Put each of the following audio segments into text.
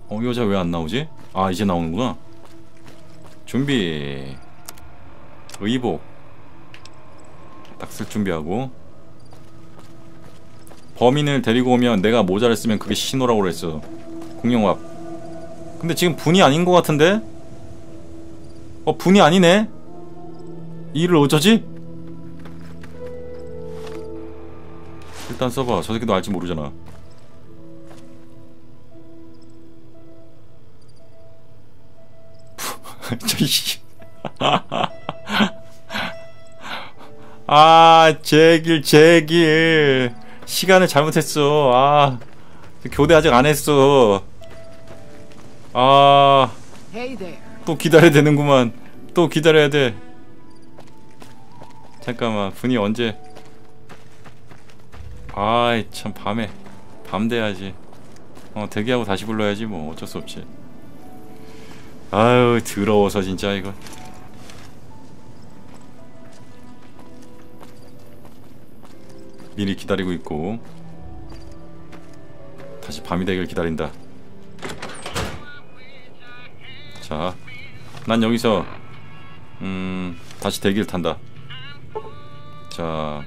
여자 왜 안 나오지? 아, 이제 나오는구나. 준비. 의복 딱 쓸 준비하고. 범인을 데리고 오면 내가 모자를 쓰면 그게 신호라고 그랬어. 공룡밥. 근데 지금 분이 아닌 것 같은데? 분이 아니네? 이를 어쩌지? 일단 써봐. 저 새끼도 알지 모르잖아. 저이씨. 아, 제길 시간을 잘못했어. 아, 교대 아직 안 했어. 아, 또 기다려야 되는구만. 또 기다려야 돼. 잠깐만, 분이 언제? 아이 참, 밤 돼야지. 대기하고 다시 불러야지 뭐. 어쩔 수 없지. 아유, 더러워서 진짜 이거. 미리 기다리고 있고. 다시 밤이 되길 기다린다. 자, 난 여기서 다시 대기를 탄다. 자,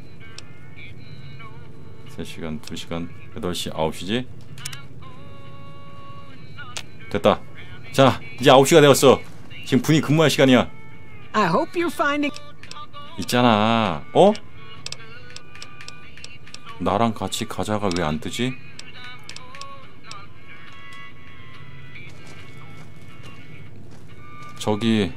3시간, 2시간, 8시, 9시지? 됐다. 자, 이제 9시가 되었어. 지금 분이 근무할 시간이야. 있잖아. 나랑 같이 가자가 왜 안 뜨지? 저기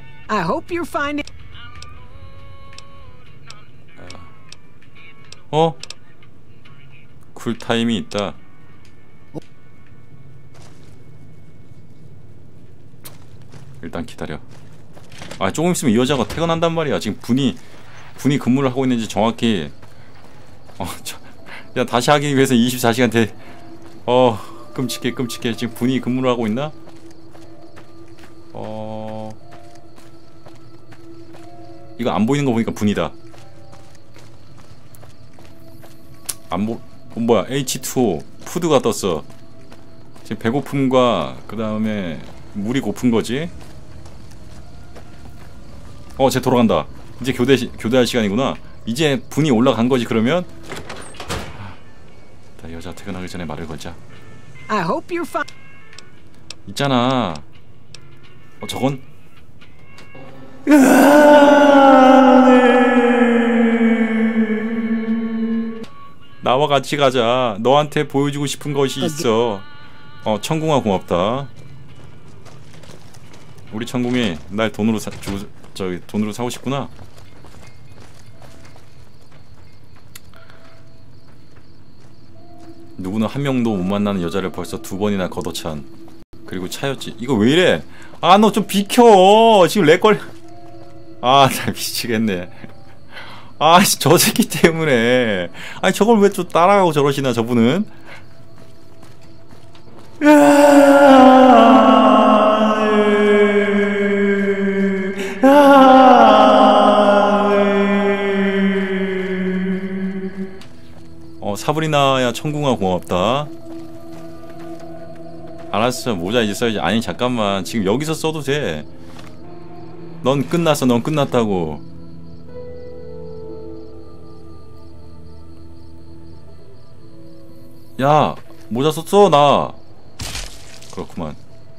쿨타임이 있다. 일단 기다려. 아, 조금 있으면 이 여자가 퇴근한단 말이야. 지금 분이 근무를 하고 있는지 정확히. 야, 다시 하기 위해서 24시간 끔찍해. 지금 분이 근무를 하고 있나? 이거 안 보이는 거 보니까 분이다. 뭐야, H2O 푸드가 떴어. 지금 배고픔과 그 다음에 물이 고픈 거지. 쟤 돌아간다. 이제 교대할 시간이구나. 이제 분이 올라간 거지. 그러면 나 여자 퇴근하기 전에 말을 걸자. 있잖아. 저건 나와 같이 가자. 너한테 보여주고 싶은 것이 있어. 천궁아, 고맙다. 우리 천궁이 날 돈으로 돈으로 사고 싶구나. 누구는 한 명도 못 만나는 여자를 벌써 2번이나 걷어찬. 그리고 차였지. 이거 왜 이래? 아, 너 좀 비켜. 지금 렉걸. 아, 나 미치겠네. 아, 저 새끼 때문에. 아니, 저걸 왜 또 따라가고 저러시나, 저분은? 사브리나야, 천궁아, 고맙다. 알았어, 모자 이제 써야지. 아니, 잠깐만. 지금 여기서 써도 돼. 넌 끝났어. 넌 끝났다고. 야, 모자 썼어, 나. 그렇구만.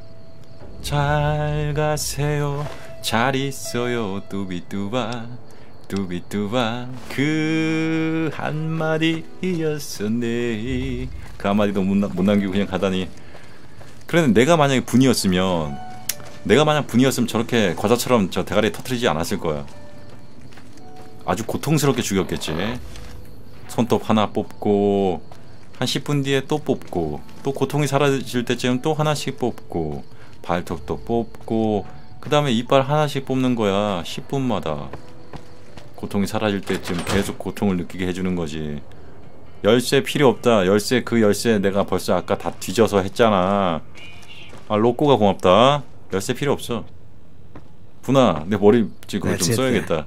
잘 가세요. 잘 있어요. 뚜비뚜바. 뚜비뚜바. 그 한마디였었네. 그 한마디도 못 남기고 그냥 가다니. 그런데 내가 만약에 분이었으면 저렇게 과자처럼 저 대가리에 터뜨리지 않았을 거야. 아주 고통스럽게 죽였겠지. 손톱 하나 뽑고 한 10분 뒤에 또 뽑고 또 고통이 사라질 때쯤 또 하나씩 뽑고 발톱도 뽑고 그 다음에 이빨 하나씩 뽑는 거야. 10분마다 고통이 사라질 때쯤 계속 고통을 느끼게 해주는 거지. 열쇠 필요 없다. 그 열쇠 내가 벌써 아까 다 뒤져서 했잖아. 아, 로꼬가 고맙다. 열쇠 필요 없어. 분아, 내 머리 지금 좀 써야겠다.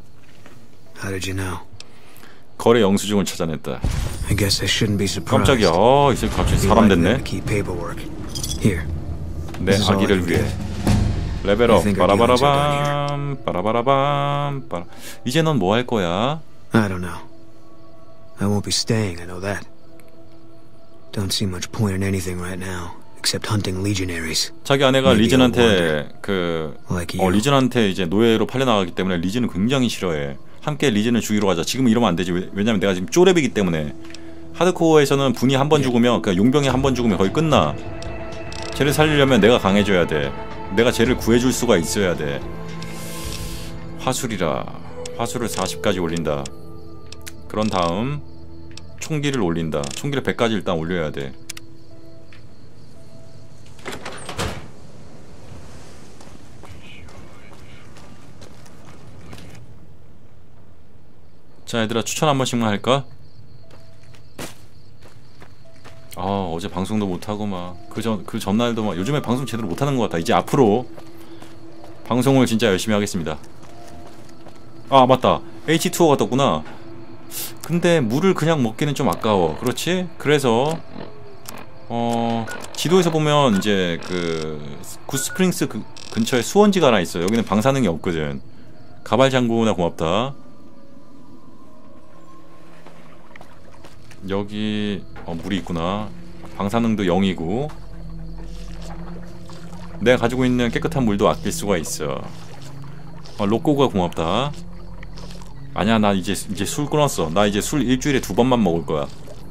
거래 영수증을 찾아냈다. 깜짝이야. 이 새끼 갑자기 사람 됐네. 내 아기를 위해. 레벨업. 빠라바라밤 빠라바라밤 빠라. 이제 넌 뭐 할 거야? I don't know. I won't be staying, I know that. Don't see much point in anything right now, except hunting legionaries. 자기 아내가 Maybe 리즌한테 Like you. 리즌한테 이제 노예로 팔려나가기 때문에 리즌은 굉장히 싫어해. 함께 리즌을 죽이러 가자. 지금 이러면 안 되지. 왜냐면 내가 지금 쪼렙이기 때문에. 하드코어에서는 분이 한 번 죽으면, 그러니까 용병이 한 번 죽으면 거의 끝나. 쟤를 살리려면 내가 강해져야 돼. 내가 쟤를 구해줄 수가 있어야 돼. 화술이라. 화술을 40까지 올린다. 그런 다음 총기를 올린다. 총기를 100까지 일단 올려야 돼. 자, 얘들아, 추천 한 번씩만 할까? 아, 어제 방송도 못하고 막 그 전날도 막 요즘에 방송 제대로 못하는 것 같아. 이제 앞으로 방송을 진짜 열심히 하겠습니다. 아, 맞다, H2O가 떴구나. 근데 물을 그냥 먹기는 좀 아까워. 그렇지? 그래서 지도에서 보면 이제 그 굿스프링스 근처에 수원지가 하나 있어. 여기는 방사능이 없거든. 가발장구나 고맙다. 여기 물이 있구나. 방사능도 0이고 내가 가지고 있는 깨끗한 물도 아낄 수가 있어. 로꼬가 고맙다. 아니야, 나 이제 술 끊었어. 나 이제 술 일주일에 2번만 먹을 거야.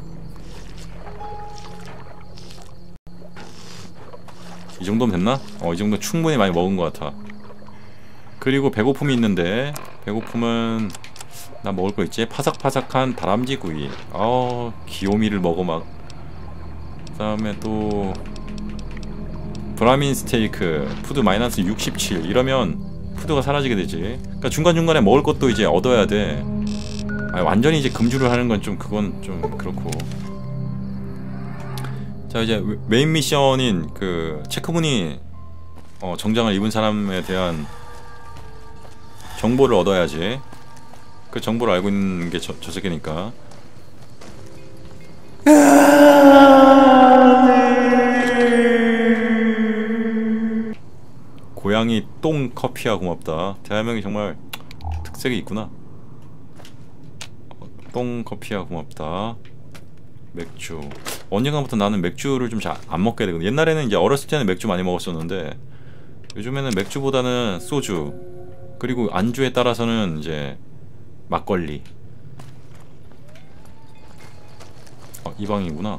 이 정도면 됐나? 이 정도 충분히 많이 먹은 것 같아. 그리고 배고픔이 있는데, 배고픔은 나 먹을 거 있지? 파삭파삭한 다람쥐 구이. 귀요미를 먹어 막. 그 다음에 또 브라민 스테이크. 푸드 마이너스 67. 이러면 푸드가 사라지게 되지. 그러니까 중간중간에 먹을 것도 이제 얻어야 돼. 완전히 이제 금주를 하는 건 좀, 그건 좀 그렇고. 자, 이제 메인 미션인 그 체크무늬 정장을 입은 사람에 대한 정보를 얻어야지. 그 정보를 알고 있는 게 저 새끼니까. 고양이 똥 커피야 고맙다. 대한민국이 정말 특색이 있구나. 똥 커피야 고맙다. 맥주. 언젠가부터 나는 맥주를 좀 잘 안 먹게 되거든. 옛날에는 이제 어렸을 때는 맥주 많이 먹었었는데 요즘에는 맥주보다는 소주, 그리고 안주에 따라서는 이제 막걸리. 이 방이구나.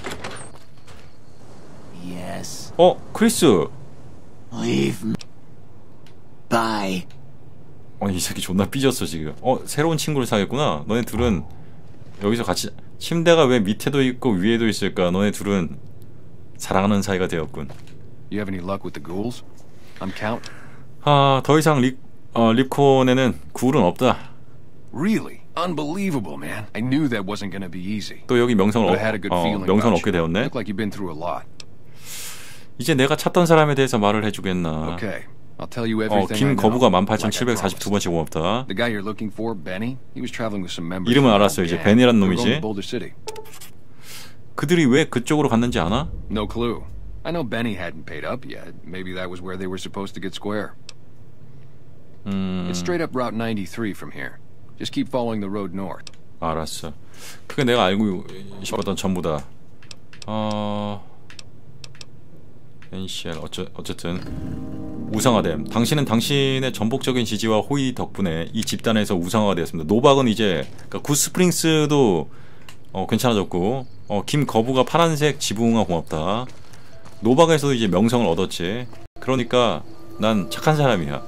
Yes. 크리스. Leave me. Bye. 이 새끼 존나 삐졌어 지금. 새로운 친구를 사겠구나. 너네 둘은 여기서 같이, 침대가 왜 밑에도 있고 위에도 있을까? 너네 둘은 사랑하는 사이가 되었군. You have any luck with the ghouls? I'm Count. 더 이상 립콘에는 굴은 없다. Really? Unbelievable, man. I knew that wasn't gonna be easy. 또 여기 명성을 But I had a good feeling 명성을 about 얻게 you. 되었네. Look like you've been through a lot. 이제 내가 찾던 사람에 대해서 말을 해주겠나. Okay. I'll tell you everything I 김 know. 거부가 Like I 18,742번째 고맙다. The guy you're looking for, Benny, he was traveling with some members. 이름은 알았어. 이제 벤이란 They were going 놈이지. to Boulder City. 그들이 왜 그쪽으로 갔는지 아나? No clue. I know Benny hadn't paid up yet. Maybe that was where they were supposed to get square. It's straight up Route 93 from here. Just keep following the road north. 알았어. 그게 내가 알고 싶었던 전부다. NCL 어쨌든 우상화됨. 당신은 당신의 전폭적인 지지와 호의 덕분에 이 집단에서 우상화가 되었습니다. 노박은 이제, 그러니까 굿스프링스도 괜찮아졌고, 김 거부가 파란색 지붕아 고맙다. 노박에서도 이제 명성을 얻었지. 그러니까 난 착한 사람이야.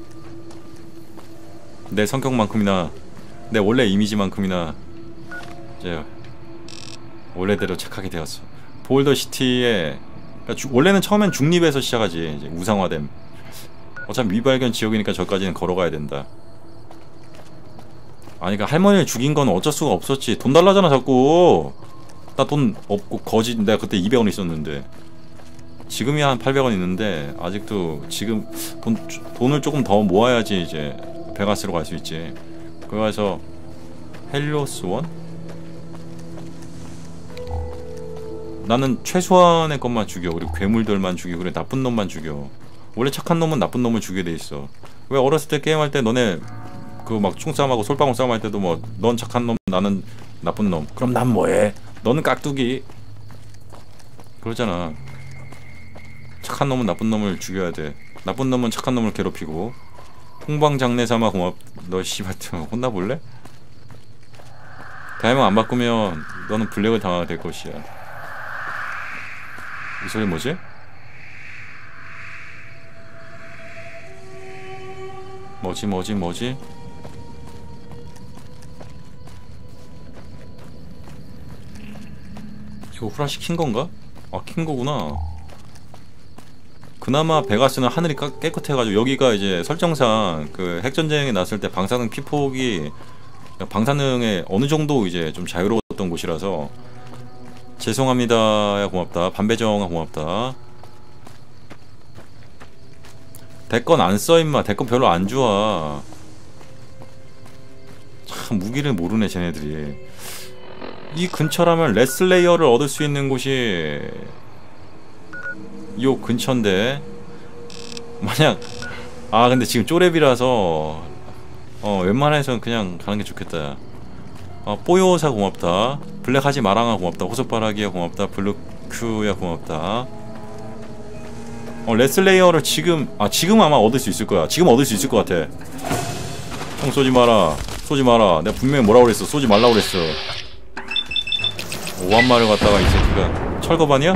내 성격만큼이나 내 원래 이미지만큼이나 이제 원래대로 착하게 되었어. 볼더 시티에, 그러니까 원래는 처음엔 중립에서 시작하지. 이제 우상화됨. 어차피 미발견 지역이니까 저까지는 걸어가야 된다. 아니, 그러니까 할머니를 죽인 건 어쩔 수가 없었지. 돈 달라잖아 자꾸. 나 돈 없고 거짓. 내가 그때 200원 있었는데 지금이 한 800원 있는데 아직도 지금 돈을 조금 더 모아야지 이제 베가스로 갈 수 있지. 그래서 헬리오스원? 나는 최소한의 것만 죽여. 그리고 괴물들만 죽이고 그래 나쁜 놈만 죽여. 원래 착한 놈은 나쁜 놈을 죽이게 돼 있어. 왜 어렸을 때 게임할 때 너네 그 막 총싸움하고 솔방울 싸움할 때도 뭐 넌 착한 놈 나는 나쁜 놈. 그럼 난 뭐해? 너는 깍두기. 그러잖아. 착한 놈은 나쁜 놈을 죽여야 돼. 나쁜 놈은 착한 놈을 괴롭히고. 홍방장내삼아 고맙. 너 씨발 혼나볼래? 다이아몬드 안 바꾸면 너는 블랙을 당하게 될 것이야. 이 소리 뭐지? 뭐지? 이거 후라시 킨 건가? 아, 킨 거구나. 그나마 베가스는 하늘이 깨끗해가지고 여기가 이제 설정상 그 핵전쟁이 났을 때 방사능 피폭이 방사능에 어느 정도 이제 좀 자유로웠던 곳이라서 죄송합니다. 야 고맙다. 반배정아 고맙다. 대건 안 써 임마. 대건 별로 안 좋아. 참 무기를 모르네 쟤네들이. 이 근처라면 레슬레이어를 얻을 수 있는 곳이 요 근처인데 만약 근데 지금 쪼렙이라서 웬만해서는 그냥 가는 게 좋겠다. 뽀요사 고맙다. 블랙하지 마랑아 고맙다. 호소바라기야 고맙다. 블루큐야 고맙다. 레슬레이어를 지금 아마 얻을 수 있을 거야. 지금 얻을 수 있을 것 같아. 총 쏘지 마라. 내가 분명히 뭐라고 그랬어. 쏘지 말라고 그랬어. 오한마를 갖다가 이 새끼가 철거반이야?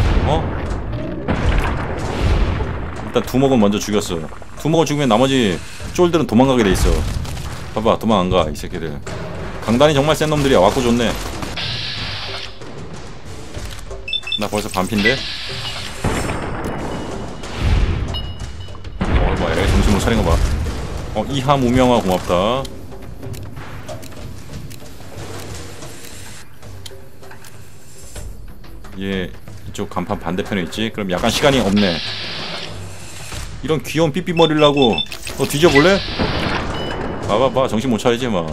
일단 두목은 먼저 죽였어. 두목을 죽이면 나머지 쫄들은 도망가게 돼 있어. 봐봐 도망 안 가 이 새끼들. 강단이 정말 센 놈들이야. 왔고 좋네. 나 벌써 반피인데? 봐, 얘 정신 못 차린 거 봐. 이하 무명아 고맙다. 얘 이쪽 간판 반대편에 있지? 그럼 약간 시간이 없네. 이런 귀여운 삐삐머리라고 너 뒤져볼래? 봐봐봐 정신 못 차리지 마.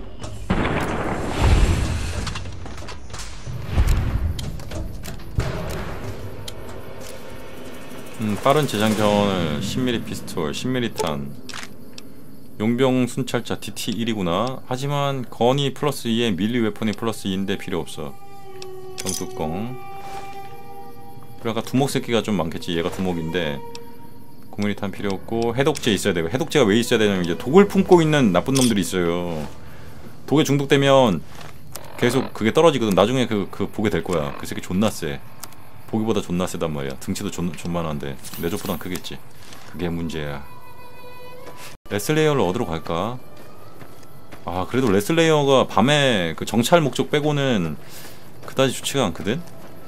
빠른 재장전을 10mm 피스톨 10mm 탄 용병 순찰자 DT1이구나. 하지만 건이 플러스 2에 밀리 웨폰이 플러스 2인데 필요 없어. 병뚜껑. 그래 아까 두목 새끼가 좀 많겠지. 얘가 두목인데 9mm 탄 필요 없고 해독제 있어야 되고. 해독제가 왜 있어야 되냐면 이제 독을 품고 있는 나쁜 놈들이 있어요. 독에 중독되면 계속 그게 떨어지거든. 나중에 그 보게 될 거야. 그 새끼 존나 세. 보기보다 존나 세단 말이야. 등치도 존만한데 내 족보단 크겠지. 그게 문제야. 레슬레이어를 얻으러 갈까? 그래도 레슬레이어가 밤에 그 정찰 목적 빼고는 그다지 좋지가 않거든?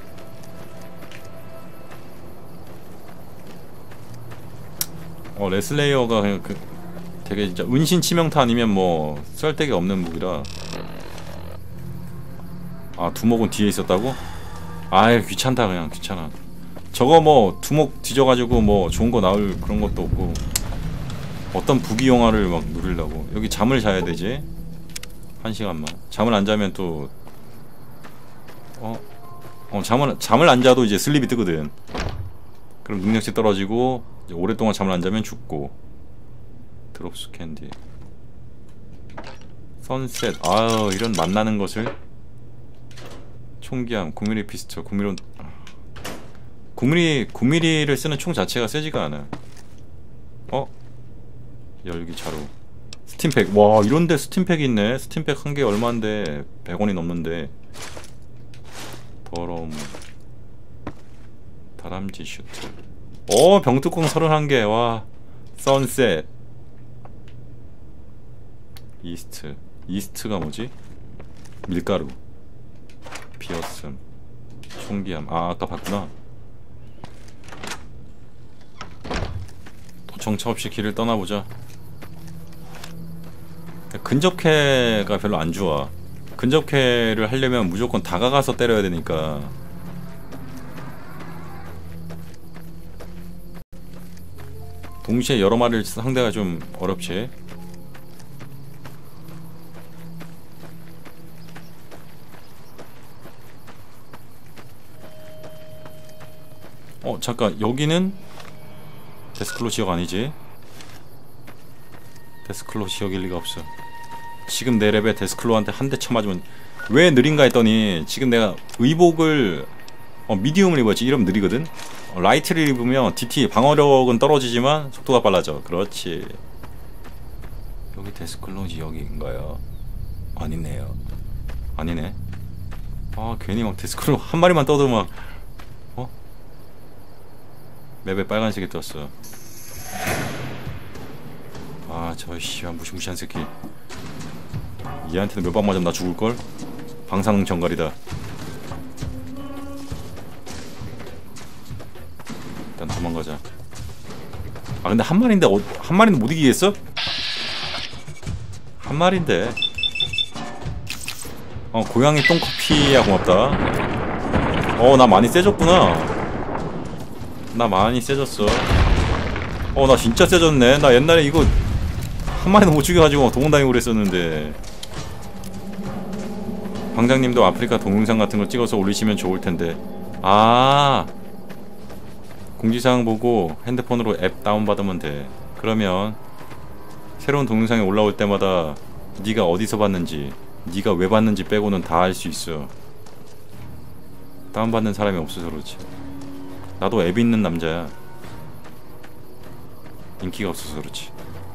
레슬레이어가 그냥 되게 진짜 은신 치명타 아니면 뭐 쓸데기 없는 무기라. 두목은 뒤에 있었다고? 귀찮다. 그냥 귀찮아. 저거 뭐 두목 뒤져가지고 뭐 좋은 거 나올 그런 것도 없고. 어떤 부귀영화를 막 누리려고. 여기 잠을 자야 되지. 1시간만. 잠을 안 자면 또 잠을 안 자도 이제 슬립이 뜨거든. 그럼 능력치 떨어지고 이제 오랫동안 잠을 안 자면 죽고. 드롭스 캔디 선셋. 이런 만나는 것을. 총기함 9mm 피스톨 9mm를 쓰는 총 자체가 세지가 않아. 열기 자루 스팀팩. 와 이런데 스팀팩이 있네. 스팀팩 한 개 얼마인데 100원이 넘는데. 더러움 다람쥐 슈트. 병뚜껑 31개. 와 선셋. 이스트가 뭐지? 밀가루 비었음 총기함. 아까 봤구나. 정처 없이 길을 떠나보자. 근접캐가 별로 안 좋아. 근접캐를 하려면 무조건 다가가서 때려야 되니까. 동시에 여러 마리를 상대가 좀 어렵지. 잠깐 여기는 데스클로 지역 아니지? 데스클로 지역일 리가 없어. 지금 내 랩에 데스클로한테 한 대 쳐맞으면 왜 느린가 했더니 지금 내가 의복을 미디움을 입었지. 이러면 느리거든. 라이트를 입으면 DT 방어력은 떨어지지만 속도가 빨라져. 그렇지. 여기 데스클로 지역인가요? 아니네요. 아니네. 괜히 막 데스클로 한 마리만 떠도 막 맵에 빨간색이 떴어. 저 씨발 무시무시한 새끼. 얘한테는 몇 방 맞으면 나 죽을걸? 방사능 정갈이다. 일단 도망가자. 근데 한 마리인데 한 마리는 못 이기겠어? 한 마리인데. 고양이 똥커피야 고맙다. 나 많이 세졌구나. 나 많이 세졌어. 나 진짜 세졌네. 나 옛날에 이거 한 마리도 못 죽여가지고 도망다니고 그랬었는데. 방장님도 아프리카 동영상 같은 거 찍어서 올리시면 좋을 텐데. 공지사항 보고 핸드폰으로 앱 다운받으면 돼. 그러면 새로운 동영상이 올라올 때마다 네가 어디서 봤는지, 네가 왜 봤는지 빼고는 다 알 수 있어. 다운받는 사람이 없어서 그렇지. 나도 앱 있는 남자야. 인기가 없어서 그렇지.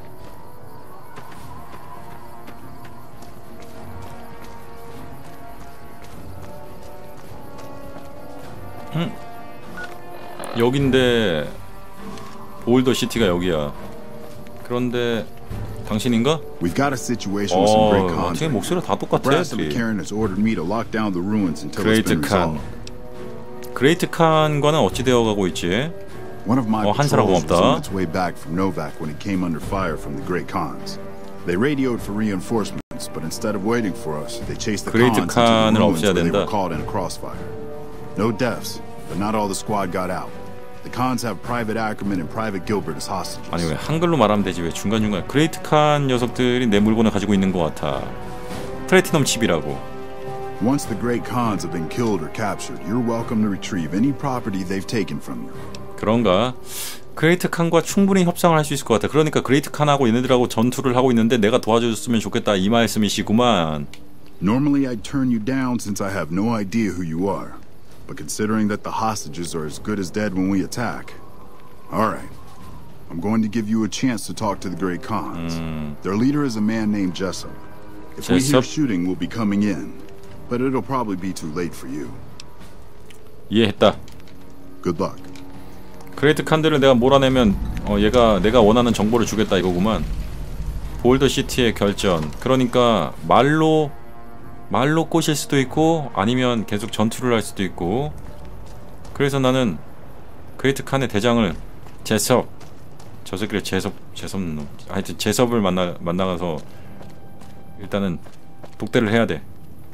여긴데 올더 시티가 여기야. 그런데 당신인가? We've got a situation with some great cons. 지금 목소리가 다 똑같아. Brass of McCarran has ordered me to lock down the ruins until it's 그레이트 been 칸. resolved. 그레이트 칸과는 어찌 되어가고 있지? One of my 한사라 patrols was 고맙다. on its way back from Novak when it came under fire from the Great Khans. They radioed for reinforcements, but instead of waiting for us, they chased the 그레이트 Khans into the 칸을 ruins 없애야 where they 된다. were caught in a crossfire. No deaths, but not all the squad got out. The Khans have Private Ackerman and Private Gilbert as hostages. 아니 왜 한글로 말하면 되지 왜 중간중간. 그레이트 칸 녀석들이 내 물건을 가지고 있는 것 같아. 플래티넘 칩이라고. Once the Great Khans have been killed or captured, you're welcome to retrieve any property they've taken from you. 그런가? 그레이트 칸과 충분히 협상을 할 수 있을 것 같아. 그러니까 그레이트 칸하고 얘네들하고 전투를 하고 있는데 내가 도와줬으면 좋겠다 이 말씀이시구만. Normally I'd turn you down since I have no idea who you are. But considering that the hostages are as good as dead when we attack, all right. I'm going to give you a chance to talk to the Great Khans. Their leader is a man named Jessup. If we hear shooting, we'll be coming in. But it'll probably be too late for you. 이해했다. Good luck. 그레이트 칸들을 내가 몰아내면 얘가 내가 원하는 정보를 주겠다 이거구만. 볼더 시티의 결전. 그러니까 말로 꼬실 수도 있고 아니면 계속 전투를 할 수도 있고. 그래서 나는 그레이트 칸의 대장을 제섭, 저 새끼를 제섭 하여튼 제섭을 만나가서 일단은 독대를 해야 돼.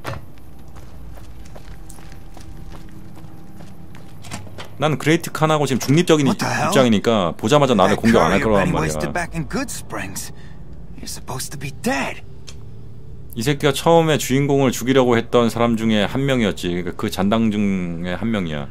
난 그레이트 칸하고 지금 중립적인 입장이니까 보자마자 나를 공격 안 할 거란 말이야. 이 새끼가 처음에 주인공을 죽이려고 했던 사람 중에 한 명이었지. 그러니까 그 잔당 중에 한 명이야.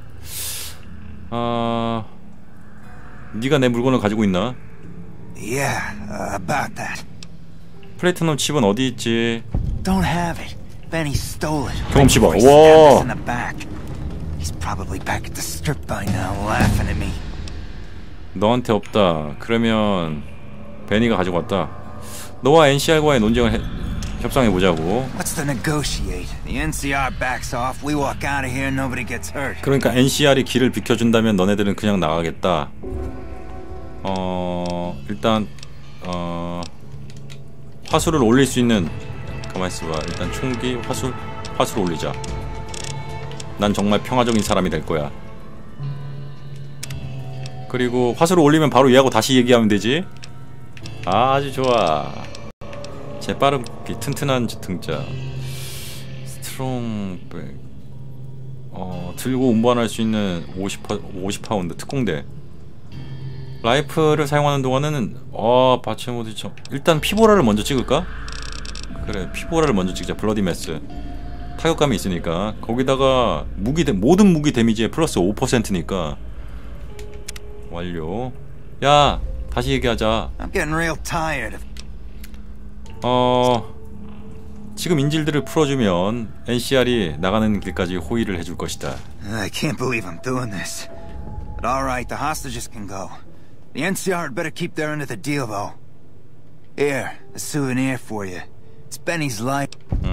네가 내 물건을 가지고 있나? Yeah, about that. 플래티넘 칩은 어디 있지? Don't have it. Benny stole it. 경험치 봐. Right before he stabbed us 와. in the back. He's probably back at the strip by now, laughing at me. 너한테 없다. 그러면 베니가 가지고 왔다. 너와 NCR과의 논쟁을 협상해 보자고. What's to negotiate? The NCR backs off. We walk out of here. Nobody gets hurt. 그러니까 NCR이 길을 비켜준다면 너네들은 그냥 나가겠다. 일단 화술을 올릴 수 있는. 가만히 있어봐. 일단 총기 화술 올리자. 난 정말 평화적인 사람이 될 거야. 그리고 화술을 올리면 바로 얘하고 다시 얘기하면 되지. 아주 좋아. 재빠른 피, 튼튼한 등자, 스트롱백, 들고 운반할 수 있는 50파운드 특공대. 라이프를 사용하는 동안에는 받침 모드 일단 피보라를 먼저 찍을까? 그래, 피보라를 먼저 찍자. 블러디 메스 타격감이 있으니까. 거기다가 모든 무기 데미지에 플러스 5%니까 완료. 야, 다시 얘기하자. I'm getting real tired of 지금 인질들을 풀어주면 NCR이 나가는 길까지 호의를 해줄 것이다. I can't believe I'm doing this. But alright, the hostages can go. The NCR had better keep their end of the deal, though. Here, a souvenir for you. It's Benny's life.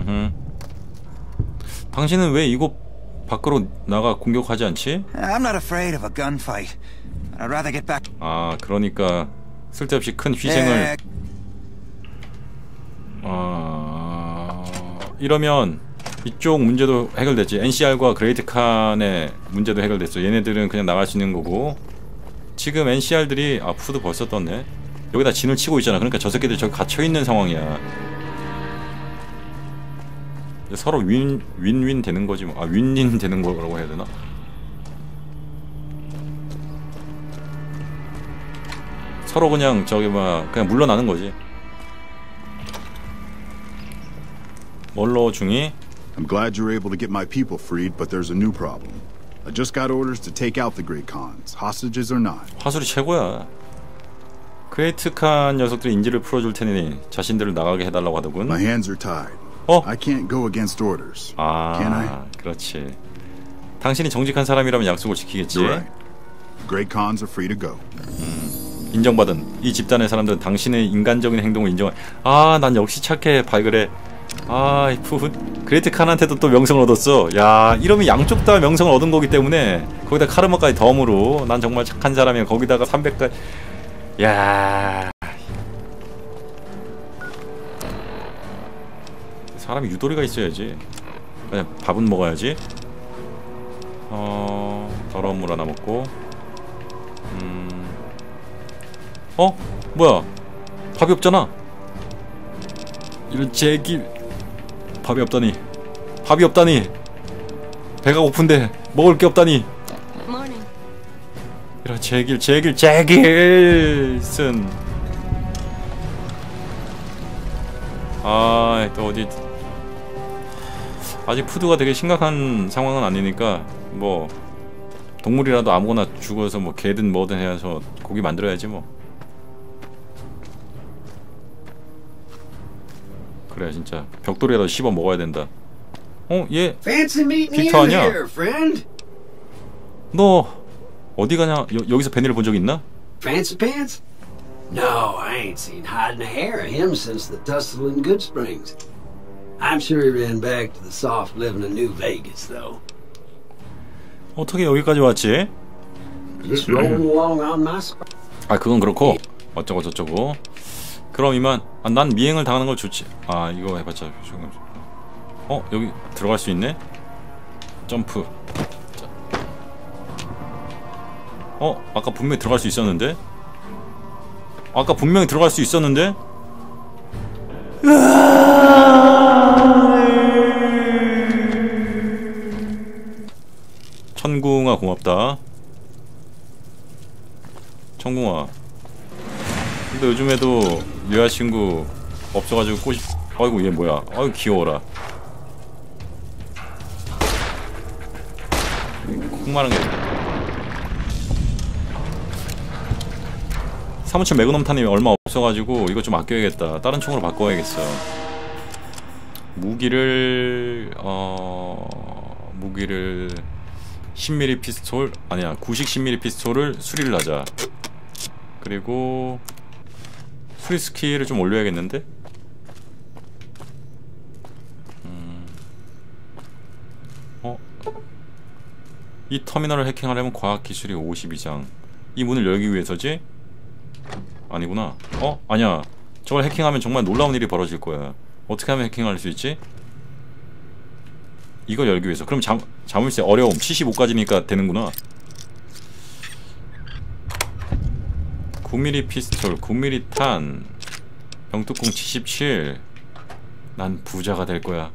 당신은 왜 이곳 밖으로 나가 공격하지 않지? I'm not afraid of a gunfight. I'd rather get back. 아, 그러니까 쓸데없이 큰 희생을. 이러면 이쪽 문제도 해결됐지. NCR과 그레이트 칸의 문제도 해결됐어. 얘네들은 그냥 나갈 수 있는 거고. 지금 NCR들이 푸드 벌써 떴네. 여기다 진을 치고 있잖아. 그러니까 저 새끼들 저기 갇혀있는 상황이야. 서로 윈윈 되는 거지 뭐. 윈윈 되는 거라고 해야 되나? 서로 그냥 저기 그냥 물러나는 거지. 뭘로 중이? I'm glad you're able to get my people freed, but there's a new problem. I just got orders to take out the Great Khans. Hostages or not. 화술이 최고야. 그레이트 칸 녀석들이 인질을 풀어줄 테니 자신들을 나가게 해달라고 하더군. My hands are tied. I can't go against orders. Can I? 그렇지. 당신이 정직한 사람이라면 약속을 지키겠지. You're right. Great Khans are free to go. 인정받은 이 집단의 사람들은 당신의 인간적인 행동을 인정해. 난 역시 착해. 발그레. 그레이트 칸한테도 또 명성을 얻었어. 야, 이러면 양쪽 다 명성을 얻은 거기 때문에 거기다 카르마까지 덤으로 난 정말 착한 사람이야. 거기다가 300까지. 야, 사람이 유도리가 있어야지. 그냥 밥은 먹어야지. 더러운 물 하나 먹고. 뭐야? 밥이 없잖아. 이런 제길. 밥이 없다니. 밥이 없다니. 배가 고픈데 먹을 게 없다니. 이런 제길슨. 또 어디. 아직 푸드가 되게 심각한 상황은 아니니까 뭐 동물이라도 아무거나 죽어서 뭐 개든 뭐든 해서 고기 만들어야지 뭐. 그래, 진짜 벽돌이라도 씹어 먹어야 된다. 얘 빅터 아니야? 너 어디 가냐? 여기서 베니를 본 적 있나? Fancy Pants? No, I ain't seen hide nor hair of him since the tussle in Goodsprings. I'm sure he ran back to the soft living of New Vegas, though. 어떻게 여기까지 왔지? Just rolling along on my spot. 그건 그렇고 어쩌고 저쩌고. 그럼 이만. 난 미행을 당하는 걸 좋지. 이거 해봤자. 여기 들어갈 수 있네. 점프. 자. 아까 분명히 들어갈 수 있었는데. 천궁아, 고맙다. 천궁아. 근데 요즘에도 여자친구 없어가지고 꼬시. 아이고, 얘 뭐야? 아이고, 귀여워라. 콩마른 게. 사무칠 매그넘탄이 얼마 없어가지고 이거 좀 아껴야겠다. 다른 총으로 바꿔야겠어. 무기를 10mm 피스톨, 아니야, 90 10mm 피스톨을 수리를 하자. 그리고 수리 스킬을 좀 올려야겠는데? 이 터미널을 해킹하려면 과학기술이 50 이상. 이 문을 열기 위해서지? 아니구나. 아니야. 저걸 해킹하면 정말 놀라운 일이 벌어질 거야. 어떻게 하면 해킹할 수 있지? 이걸 열기 위해서. 그럼 자물쇠 어려움 75까지니까 되는구나. 9mm 피스톨, 9mm 탄, 병뚜껑 77. 난 부자가 될 거야.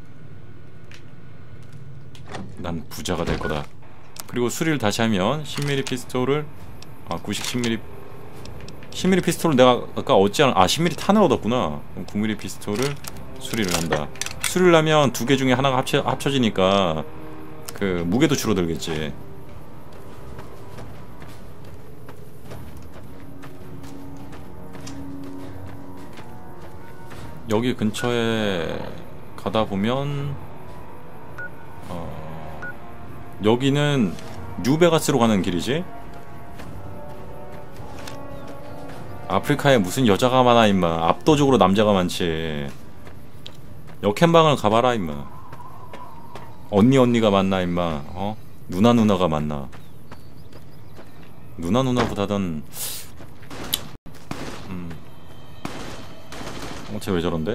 난 부자가 될 거다. 그리고 수리를 다시 하면 10mm 피스톨을 90 10mm 10mm 피스톨을 내가 아까 얻지 않아. 10mm 탄을 얻었구나. 그럼 9mm 피스톨을 수리를 한다. 수리를 하면 두 개 중에 하나가 합쳐지니까 그 무게도 줄어들겠지. 여기 근처에 가다 보면 여기는 뉴베가스로 가는 길이지? 아프리카에 무슨 여자가 많아 임마. 압도적으로 남자가 많지. 역행방을 가봐라 임마. 언니가 많나 임마. 누나가 많나. 누나보다는 쟤 왜 저런데?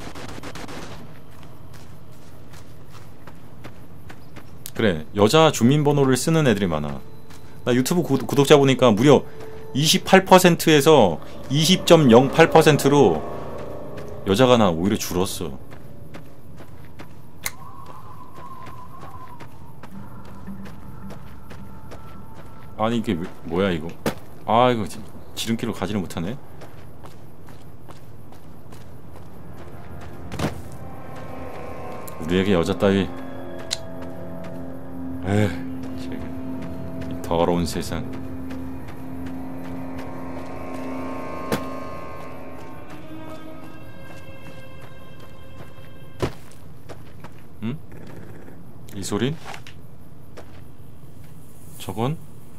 그래, 여자 주민번호를 쓰는 애들이 많아. 나 유튜브 구독자 보니까 무려 28%에서 20.08%로 여자가 나 오히려 줄었어. 아니 이게 뭐야 이거. 아 이거 지름길로 가지를 못하네. 우리에게 여자 따위. 에휴, 이 더러운 세상. 응? 이 소린? 저건?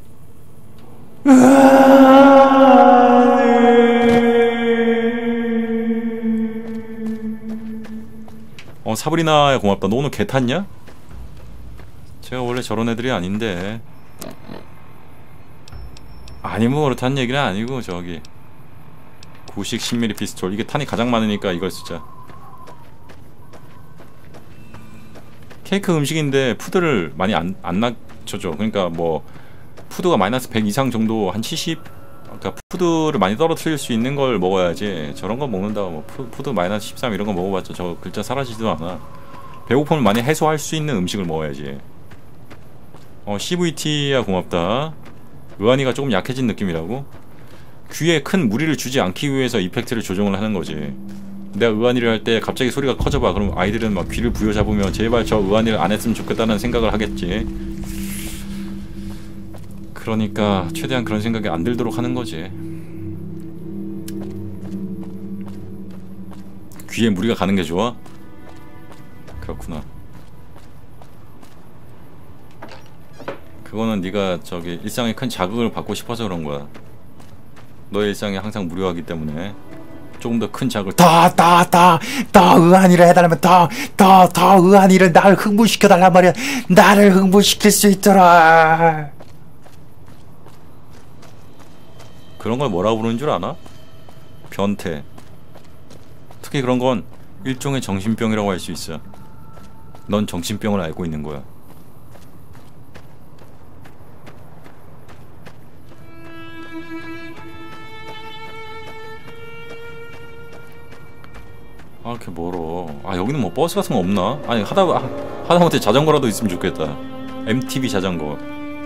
사브리나야 고맙다. 너 오늘 개 탔냐? 제가 원래 저런 애들이 아닌데. 아니 뭐 그렇다는 얘기는 아니고 저기 90 10mm 피스톨 이게 탄이 가장 많으니까 이걸 쓰자. 케이크 음식인데 푸드를 많이 안 낮춰줘. 그러니까 뭐 푸드가 마이너스 100 이상 정도 한 70. 그러니까 푸드를 많이 떨어뜨릴 수 있는 걸 먹어야지. 저런 거 먹는다고 뭐 푸드 마이너스 13 이런 거 먹어봤자 저 글자 사라지지도 않아. 배고픔을 많이 해소할 수 있는 음식을 먹어야지. CVT야 고맙다. 의안이가 조금 약해진 느낌이라고? 귀에 큰 무리를 주지 않기 위해서 이펙트를 조정을 하는 거지. 내가 의안이를 할 때 갑자기 소리가 커져봐. 그럼 아이들은 막 귀를 부여잡으며 제발 저 의안이를 안 했으면 좋겠다는 생각을 하겠지. 그러니까 최대한 그런 생각이 안 들도록 하는 거지. 귀에 무리가 가는 게 좋아? 그렇구나. 그거는 네가 저기 일상에 큰 자극을 받고 싶어서 그런 거야. 너의 일상이 항상 무료하기 때문에 조금 더 큰 자극을 더 의안이를 해달라면 더 의안이를 나를 흥분시켜달란 말이야. 나를 흥분시킬 수 있더라. 그런 걸 뭐라고 부르는 줄 아나? 변태. 특히 그런 건 일종의 정신병이라고 할 수 있어. 넌 정신병을 앓고 있는 거야. 아 이렇게 멀어. 아 여기는 뭐 버스 같은 거 없나? 아니 하다못해 자전거라도 있으면 좋겠다. MTB 자전거.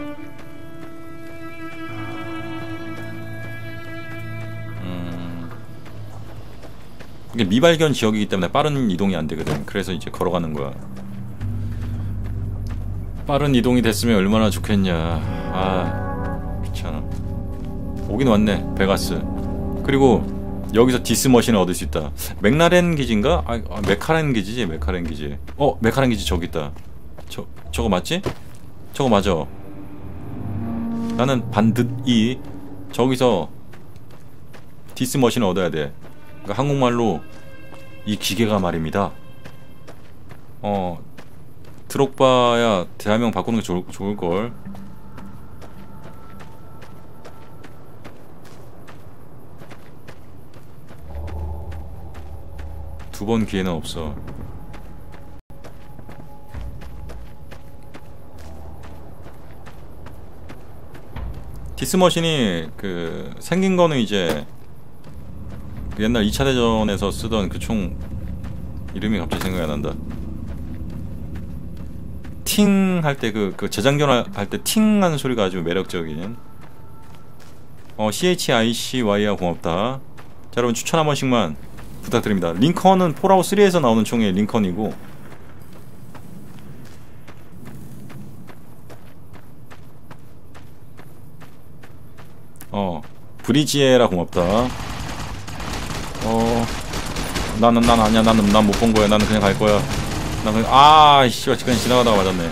이게 미발견 지역이기 때문에 빠른 이동이 안 되거든. 그래서 이제 걸어가는 거야. 빠른 이동이 됐으면 얼마나 좋겠냐. 아 귀찮아. 오긴 왔네. 베가스. 그리고 여기서 디스머신을 얻을 수 있다. 맥라렌 기지인가? 메카렌 기지지. 메카렌 기지. 메카렌 기지 저기 있다. 저거 맞지? 저거 맞아. 나는 반드시 저기서 디스머신을 얻어야 돼. 그러니까 한국말로 이 기계가 말입니다. 드록바야 대화명 바꾸는 게 좋을걸. 두 번 기회는 없어. 디스머신이 그 생긴 거는 이제 옛날 2차 대전에서 쓰던 그 총 이름이 갑자기 생각이 안 난다. 팅 할 때 그 재장전 할 때 팅 하는 소리가 아주 매력적인. CHICY야 고맙다. 자 여러분 추천 한 번씩만 부탁드립니다. 링컨은 폴아웃 3에서 나오는 총의 링컨이고 브리지에라 고맙다. 나는 아니야. 난 못 본 거야. 나는 그냥 갈 거야. 난 그냥 아이씨 그냥 지나가다가 맞았네.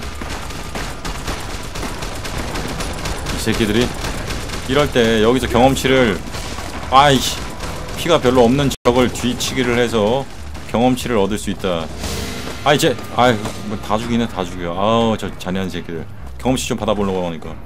이 새끼들이 이럴 때 여기서 경험치를 아이씨 피가 별로 없는 적을 뒤치기를 해서 경험치를 얻을 수 있다. 아 이제 아이 뭐 다 죽이네 다 죽여. 아우 저 잔인한 새끼들. 경험치 좀 받아보려고 하니까.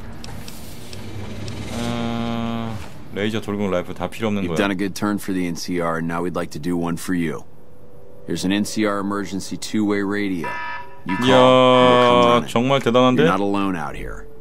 레이저 돌격 라이플 다 필요 없는 거야. You've done a good turn for the NCR, and now we'd like to do one for you. Here's an NCR emergency two-way radio. You call, and we'll come 이야 running. 정말 대단한데? You're not alone out here.